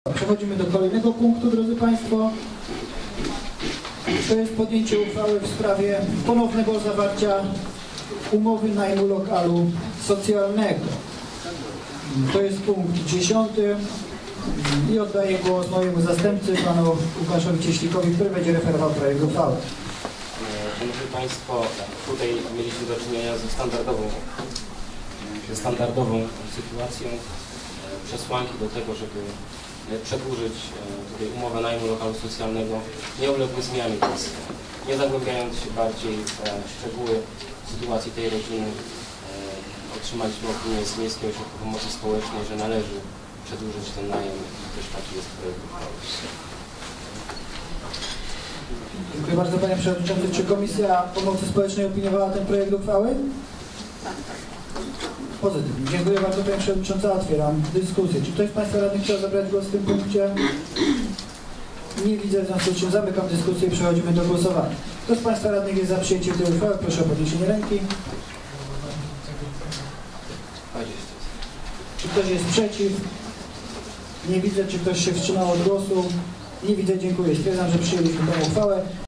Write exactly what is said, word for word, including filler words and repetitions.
Przechodzimy do kolejnego punktu, drodzy Państwo. To jest podjęcie uchwały w sprawie ponownego zawarcia umowy najmu lokalu socjalnego. To jest punkt dziesiąty i oddaję głos mojemu zastępcy, panu Łukaszowi Cieślikowi, który będzie referował projekt uchwały. Szanowni Państwo, tutaj mieliśmy do czynienia ze standardową, ze standardową sytuacją. Przesłanki do tego, żeby przedłużyć tutaj umowę najmu lokalu socjalnego, nie uległy zmianie, więc nie zagłębiając się bardziej w szczegóły sytuacji tej rodziny, otrzymaliśmy opinię z Miejskiego Ośrodka Pomocy Społecznej, że należy przedłużyć ten najem i też taki jest projekt uchwały. Dziękuję bardzo, panie przewodniczący. Czy Komisja Pomocy Społecznej opiniowała ten projekt uchwały? Tak, tak. Pozytywnie. Dziękuję bardzo, panie przewodniczący. Otwieram dyskusję. Czy ktoś z Państwa radnych chciał zabrać głos w tym punkcie? Nie widzę, w związku z czym zamykam dyskusję i przechodzimy do głosowania. Kto z Państwa radnych jest za przyjęciem tej uchwały? Proszę o podniesienie ręki. Czy ktoś jest przeciw? Nie widzę. Czy ktoś się wstrzymał od głosu? Nie widzę. Dziękuję. Stwierdzam, że przyjęliśmy tę uchwałę.